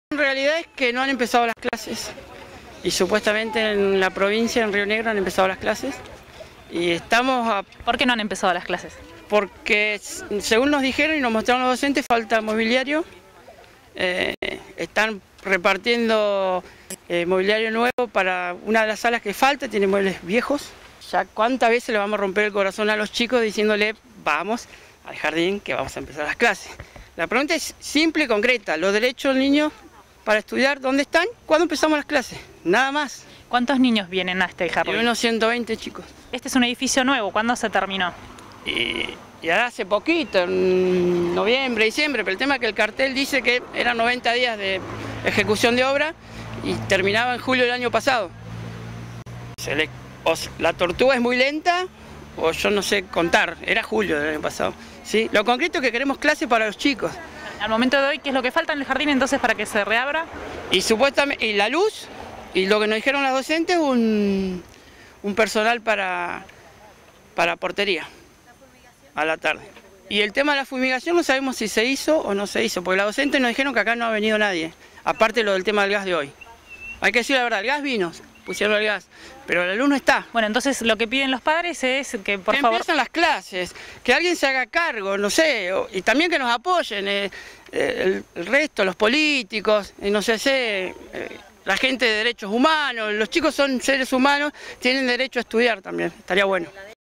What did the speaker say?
En realidad es que no han empezado las clases y supuestamente en la provincia, en Río Negro, han empezado las clases y estamos ¿Por qué no han empezado las clases? porque según nos dijeron y nos mostraron los docentes, falta mobiliario, están repartiendo mobiliario nuevo para una de las salas que falta, tiene muebles viejos. Ya cuántas veces le vamos a romper el corazón a los chicos diciéndole vamos al jardín que vamos a empezar las clases. La pregunta es simple y concreta, los derechos del niño para estudiar, ¿dónde están? ¿Cuándo empezamos las clases? Nada más. ¿Cuántos niños vienen a este jardín? Y unos 120 chicos. Este es un edificio nuevo, ¿cuándo se terminó? Y ahora hace poquito, en noviembre, diciembre, pero el tema es que el cartel dice que eran 90 días de ejecución de obra y terminaba en julio del año pasado. La tortuga es muy lenta, o yo no sé contar, era julio del año pasado. ¿Sí? Lo concreto es que queremos clases para los chicos. Al momento de hoy, ¿qué es lo que falta en el jardín entonces para que se reabra? Y supuestamente, y la luz, y lo que nos dijeron las docentes, un personal para portería a la tarde. Y el tema de la fumigación no sabemos si se hizo o no se hizo, porque las docentes nos dijeron que acá no ha venido nadie, aparte de lo del tema del gas de hoy. Hay que decir la verdad, el gas vino, pusieron el gas, pero la luz no está. Bueno, entonces lo que piden los padres es que por favor... empiezan las clases, que alguien se haga cargo, no sé, y también que nos apoyen el resto, los políticos, no sé, la gente de derechos humanos, los chicos son seres humanos, tienen derecho a estudiar también, estaría bueno.